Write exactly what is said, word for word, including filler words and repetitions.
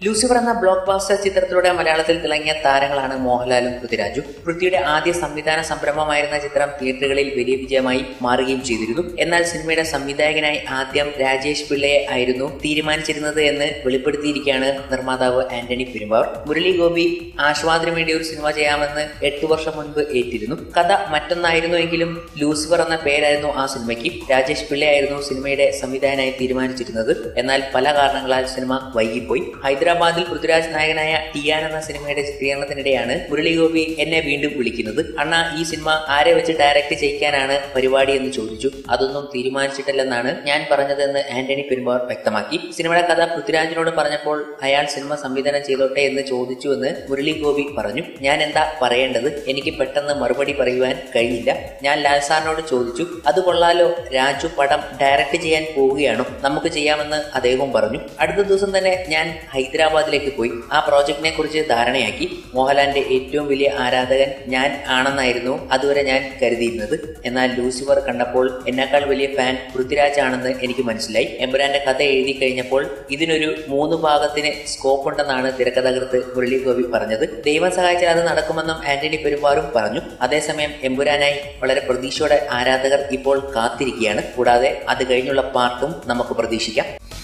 Lucifer എന്ന block ബാസ്റ്റർ ചിത്രത്തിലൂടെ മലയാളത്തിൽ തിളങ്ങിയ താരങ്ങളാണ് മോഹൻലാലും പൃഥ്വിരാജും. പൃഥ്വിയുടെ ആദ്യ സംവിധാന സംരംഭമായിരുന്ന ചിത്രം തിയേറ്ററുകളിൽ വലിയ വിജയമായി മാറുകയും ചെയ്തിരുന്നു. എന്നാൽ സിനിമയുടെ സംവിധായകനായി ആദ്യം രാജേഷ് പിള്ളയെ ആയിരുന്നു തീരുമാനിച്ചിരുന്നത് എന്ന് വെളിപ്പെടുത്തിയിരിക്കുകയാണ് നിർമ്മാതാവ് ആന്റണി പെരുമ്പാവൂർ. മുരളി ഗോപി ആശ്വാദിനു വേണ്ടി ഒരു സിനിമ ചെയ്യാമെന്ന് എട്ടു വർഷം മുൻപ് ഏറ്റിരുന്നു. കഥ മറ്റൊന്നായിരുന്നുവെങ്കിലും ലൂസിഫർ എന്ന പേരായിരുന്നു ആ സിനിമയ്ക്ക്. രാജേഷ് പിള്ളയായിരുന്നു സിനിമയുടെ സംവിധായകനായി തീരുമാനിച്ചിരുന്നത്. എന്നാൽ പല കാരണങ്ങളാൽ സിനിമ വൈകിപ്പോയി. ഹൈദരാബാദിൽ പൃഥ്വിരാജ് നായകനായ ടിയാൻ എന്ന സിനിമയുടെ ചിത്രീകരണത്തിനിടെയാണ് മുരളി ഗോപി എന്നെ വീണ്ടും വിളിക്കുന്നത്. അണ്ണാ, ഈ സിനിമ ആരെ വെച്ച് ഡയറക്ട് ചെയ്യിക്കാനാണ് പരിപാടി എന്ന് ചോദിച്ചു. അതൊന്നും തീരുമാനിച്ചിട്ടില്ലെന്നാണ് ഞാൻ പറഞ്ഞതെന്ന് ആന്റണി പെരുമ്പാവൂർ വ്യക്തമാക്കി. സിനിമയുടെ കഥ പൃഥ്വിരാജിനോട് പറഞ്ഞപ്പോൾ അയാൾ സിനിമ സംവിധാനം ചെയ്തോട്ടെ എന്ന് ചോദിച്ചുവെന്ന് മുരളി ഗോപി പറഞ്ഞു. ഞാൻ എന്താ പറയേണ്ടത്? എനിക്ക് പെട്ടെന്ന് മറുപടി പറയുവാൻ കഴിയില്ല. ഞാൻ ലാൽ സാറിനോട് ചോദിച്ചു, അത് കൊള്ളാലോ, രാജു പടം ഡയറക്ട് ചെയ്യാൻ പോവുകയാണോ, നമുക്ക് ചെയ്യാമെന്ന് അദ്ദേഹവും പറഞ്ഞു. അടുത്ത ദിവസം തന്നെ ഞാൻ ഹൈദരാബാദിലേക്ക് പോയി ആ പ്രോജക്റ്റിനെ കുറിച്ച് ധാരണയാക്കി. മോഹൻലാലിന്റെ ഏറ്റവും വലിയ ആരാധകൻ ഞാൻ ആണെന്നായിരുന്നു അതുവരെ ഞാൻ കരുതിയിരുന്നത്. എന്നാൽ ലൂസിഫർ കണ്ടപ്പോൾ എന്നെക്കാൾ വലിയ ഫാൻ പൃഥ്വിരാജ് ആണെന്ന് എനിക്ക് മനസ്സിലായി. എമ്പുരാന്റെ കഥ എഴുതി കഴിഞ്ഞപ്പോൾ ഇതിനൊരു മൂന്ന് ഭാഗത്തിന് സ്കോപ്പ് ഉണ്ടെന്നാണ് തിരക്കഥാകൃത്ത് മുരളി ഗോപി പറഞ്ഞത്. ദൈവം സഹായിച്ചാൽ അത് നടക്കുമെന്നും ആന്റണി പെരുമ്പാവൂരും പറഞ്ഞു. അതേസമയം എമ്പുരാനായി വളരെ പ്രതീക്ഷയോടെ ആരാധകർ ഇപ്പോൾ കാത്തിരിക്കുകയാണ്. കൂടാതെ അത് കഴിഞ്ഞുള്ള പാർട്ടും നമുക്ക് പ്രതീക്ഷിക്കാം.